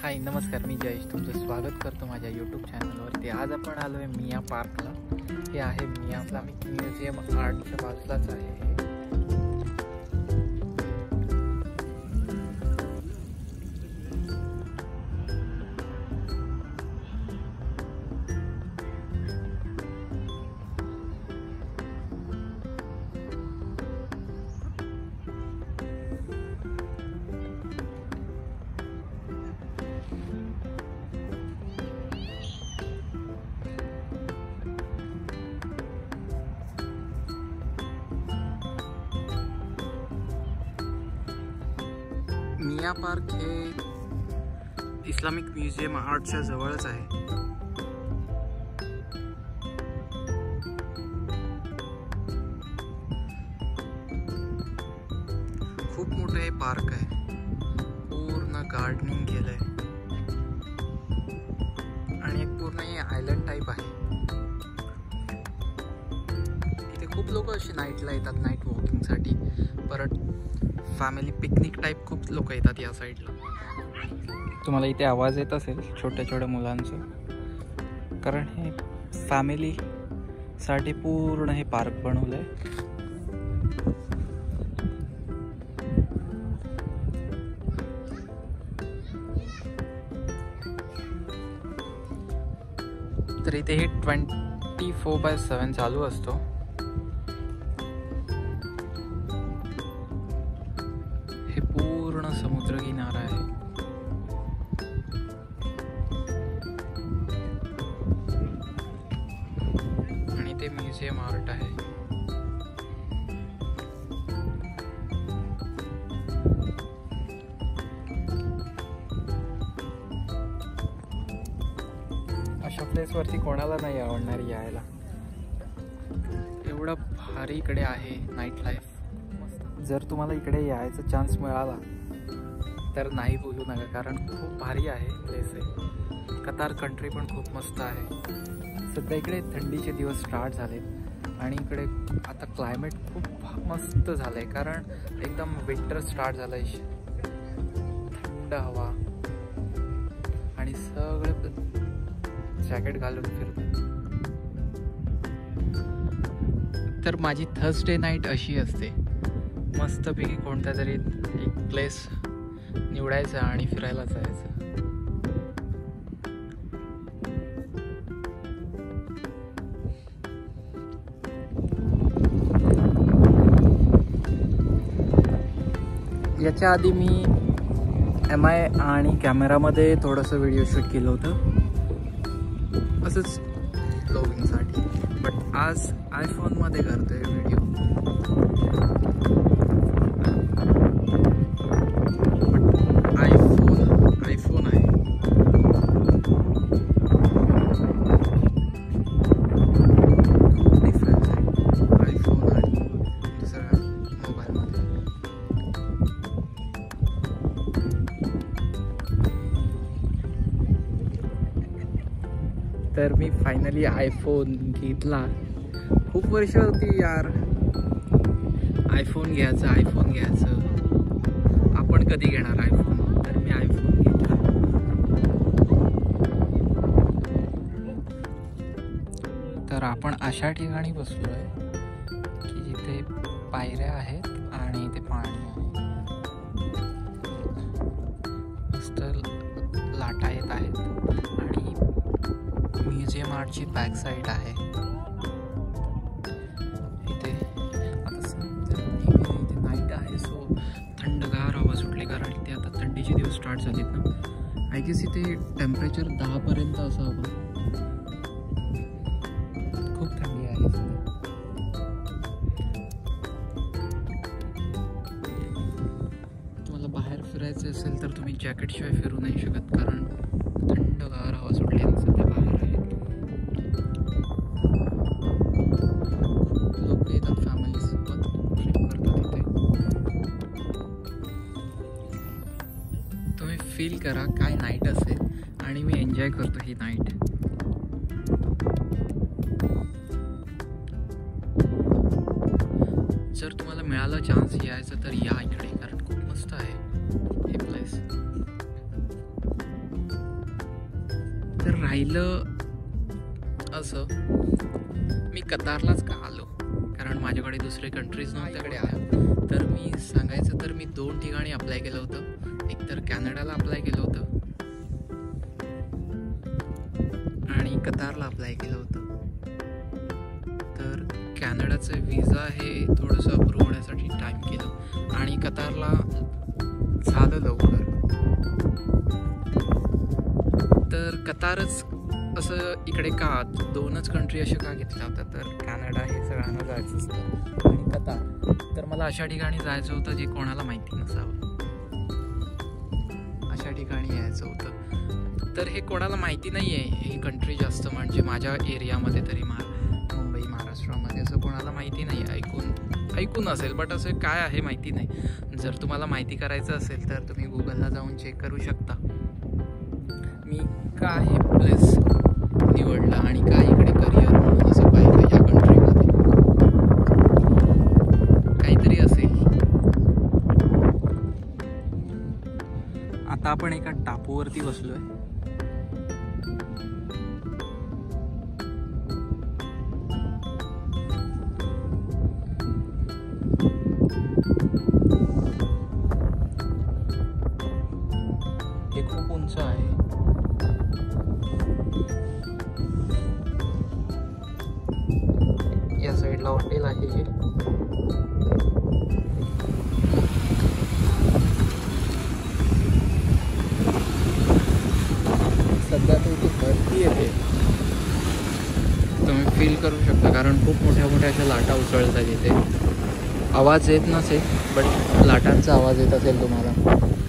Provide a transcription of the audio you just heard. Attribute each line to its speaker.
Speaker 1: हाय नमस्कार, मी जयेश तुमचं स्वागत करतो माझ्या यूट्यूब चॅनलवरती। आज आपण आलो आहे मिया पार्कला। हे आहे मिया इस्लामिक म्युझियम आर्टच्या बाजूलाच आहे। मिया पार्क हे इस्लामिक म्युझियम आर्टच्या जवळच आहे। खूप मोठं हे पार्क आहे, पूर्ण गार्डनिंग केलंय आणि एक पूर्ण हे आयलंड टाइप आहे। इथे खूप लोक अशी नाईटला येतात, नाईट वॉकिंगसाठी, परत फॅमिली पिकनिक टाइप खूप लोक येतात या साईडला। तुम्हाला इथे आवाज येत असेल छोट्या छोट्या मुलांचं, कारण हे फॅमिलीसाठी पूर्ण हे पार्क बनवलंय। तर इथे हे 24/7 चालू असतो। हे पूर्ण समुद्र किनारा आहे। आणि ते म्युझियम आर्ट आहे। अशा प्लेसवरती कोणाला नाही आवडणार यायला, एवढं भारी इकडे आहे नाईट लाईफ। जर तुम्हाला इकडे यायचा चान्स मिळाला तर नाही बोलू नका, कारण खूप भारी आहे प्लेस आहे। कतार कंट्री पण खूप मस्त आहे। सध्या इकडे थंडीचे दिवस स्टार्ट झाले आणि इकडे आता क्लायमेट खूप मस्त झालं आहे, कारण एकदम विंटर स्टार्ट झालं आहे। थंड हवा आणि सगळे जॅकेट घालून फिरतात। तर माझी थर्सडे नाईट अशी असते, मस्तपैकी कोणत्या तरी एक प्लेस निवडायचा आणि फिरायला जायचं। याच्या आधी मी MI आणि कॅमेरामध्ये थोडंसं व्हिडिओ शूट केलं होतं असंच ब्लॉगिंगसाठी, बट आज आयफोनमध्ये करतोय व्हिडिओ। आयफोन आहे। डिफरन्स आहे आयफोन आणि दुसऱ्या मोबाईलमध्ये। तर मी फायनली आयफोन घेतला। खूप वर्ष होती यार आयफोन घ्यायचं आपण कधी घेणार आयफोन, तर मी आयफोन घेतला। तर आपण अशा ठिकाणी बसलोय की जिथे पायऱ्या आहेत आणि इथे पाणी आहे, मस्त लाटा येत आहेत आणि म्युझियम आर्टची बॅक साईड आहे। इथे नाईट आहे, सो थंडगार हवा सुटली, कारण इथे आता थंडीचे दिवस स्टार्ट झालेत ना। आय गेस इथे टेम्परेचर 10 पर्यंत असावं। खूप थंडी आहे सध्या। तुम्हाला बाहेर फिरायचं असेल तर तुम्ही जॅकेटशिवाय फिरू नाही शकत, कारण थंडगार हवा सुटली ना सध्या बाहेर आहे। खूप लोक येतात फॅमिलीसोबत, ट्रिप करतात इथे। तुम्ही फील करा काय नाईट असेल, आणि मी एन्जॉय करतो ही नाईट। जर तुम्हाला मिळाला चान्स यायचा तर या इकडे, कारण खूप मस्त आहे हे प्लेस। तर राहिलं असं, मी कतारलाच का आलो, कारण माझ्याकडे दुसरे कंट्रीज नव्हत्याकडे आल्या. तर मी सांगायचं तर मी 2 ठिकाणी अप्लाय केलं होतं. एक तर कॅनडाला अप्लाय केलं होतं आणि कतारला अप्लाय केलं होतं. तर कॅनडाचं विजा हे थोडंसं अप्रूव्ह होण्यासाठी टाईम केलं आणि कतारला झालं लवकर. तर कतारच असं इकडे का 2च कंट्री अशा का घेतल्या होत्या, तर कॅनडा हे सगळ्यांना जायचं असतं आणि कतार तर मला अशा ठिकाणी जायचं होतं जे कोणाला माहिती नसावं, अशा ठिकाणी यायचं होतं. तर हे कोणाला माहिती नाही आहे ही कंट्री जास्त, म्हणजे माझ्या एरियामध्ये तरी मुंबई महाराष्ट्रामध्ये असं कोणाला माहिती नाही. ऐकून असेल बट असं काय आहे माहिती नाही. जर तुम्हाला माहिती करायचं असेल तर तुम्ही गुगलला जाऊन चेक करू शकता. मी का हे प्लेस निवडला आणि का इकडे करिअर म्हणून असं पाहिलं या कंट्रीमध्ये, काहीतरी असेल. आता आपण एका टापूवरती बसलोय. हे खूप उंच आहे. या साईडला हॉटेल आहे हे. सध्या तो इथे भरती येते, तुम्ही फील करू शकता, कारण खूप मोठ्या मोठ्या अशा लाटा उसळतात इथे. आवाज येत नसेल बट लाटांचा आवाज येत असेल तुम्हाला.